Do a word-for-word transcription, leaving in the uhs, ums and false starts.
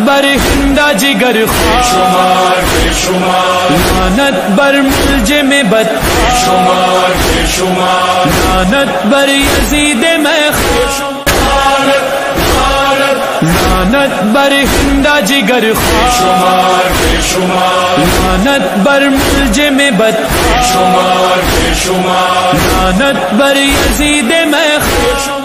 बर हिंदा जिगर बेशुमार बेशुमार, लानत बर मुलजिम बद बेशुमार बेशुमार, लानत बर यजीद में लानत बर हिंदा जिगर बेशुमार बेशुमार, लानत बर मुलजिम बद बेशुमार बेशुमार, लानत बर यजीद में